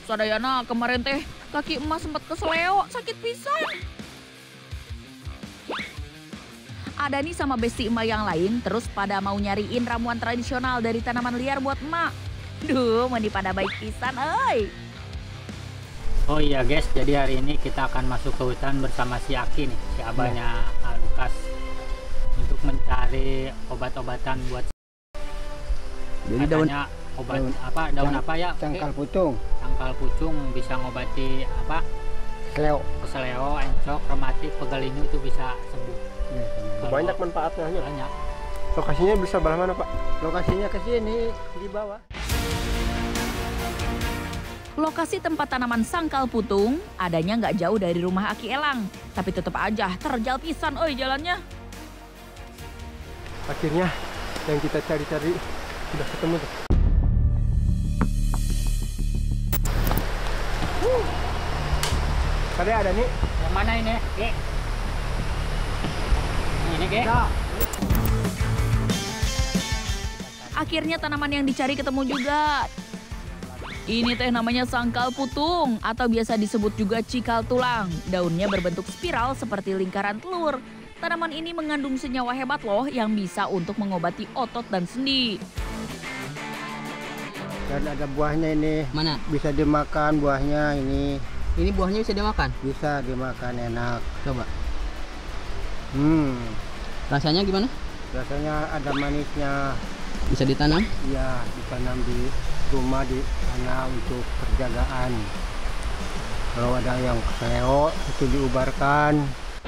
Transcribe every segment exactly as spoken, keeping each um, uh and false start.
Sadayana, kemarin teh kaki emas sempat keseleo, sakit pisan. Ada nih sama besti emak yang lain, terus pada mau nyariin ramuan tradisional dari tanaman liar buat emak. Duh, mandi pada baik pisan, oi. Oh iya guys, jadi hari ini kita akan masuk ke hutan bersama si Aki nih, si abahnya ya. Lukas, untuk mencari obat-obatan buat. Jadi daun obat daun, apa daun apa ya? Cangkal pucung. Cangkal pucung bisa ngobati apa? Keseleo. Keseleo, encok, rematik, pegal ini itu bisa sembuh. Ya, banyak manfaatnya. Banyak. Lokasinya bisa belah mana Pak? Lokasinya ke sini di bawah. Lokasi tempat tanaman sangkal putung adanya nggak jauh dari rumah Aki Elang, tapi tetap aja terjal pisan, oi jalannya. Akhirnya yang kita cari-cari sudah ketemu tuh. Uh. Tadi ada nih. Yang mana ini? Ge. Ini Ge. Nah. Akhirnya tanaman yang dicari ketemu juga. Ini teh namanya sangkal putung atau biasa disebut juga cikal tulang. Daunnya berbentuk spiral seperti lingkaran telur. Tanaman ini mengandung senyawa hebat loh yang bisa untuk mengobati otot dan sendi. Dan ada buahnya ini. Mana? Bisa dimakan buahnya ini. Ini buahnya bisa dimakan? Bisa dimakan, enak. Coba. Hmm. Rasanya gimana? Rasanya ada manisnya. Bisa ditanam? Iya, ditanam di rumah, di sana untuk penjagaan. Kalau ada yang keseleo itu diubarkan.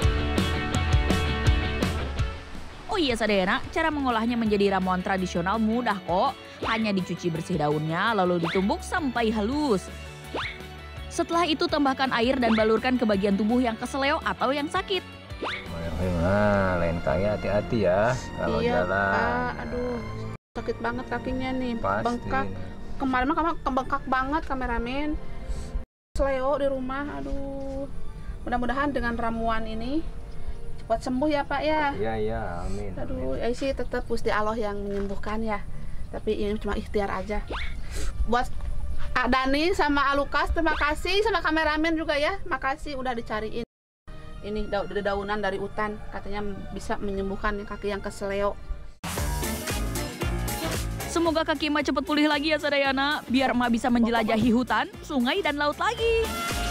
Oh iya Sadayana, cara mengolahnya menjadi ramuan tradisional mudah kok. Hanya dicuci bersih daunnya lalu ditumbuk sampai halus. Setelah itu tambahkan air dan balurkan ke bagian tubuh yang keseleo atau yang sakit. Nah, lain kaya hati-hati ya kalau iya, jalan. Pak, aduh sakit banget kakinya nih. Pasti. Bengkak. Kemarin mah kamu bengkak banget kameramen. Seleo di rumah, aduh. Mudah-mudahan dengan ramuan ini cepat sembuh ya Pak ya. Iya iya, amin. Aduh, ya sih tetap Gusti Allah yang menyembuhkan ya. Tapi ini cuma ikhtiar aja. Buat Dani sama Lukas terima kasih, sama kameramen juga ya. Makasih udah dicariin. Ini dedaunan dari hutan, katanya bisa menyembuhkan kaki yang keseleo. Semoga kaki emak cepat pulih lagi ya Sadayana, biar emak bisa menjelajahi hutan, sungai, dan laut lagi.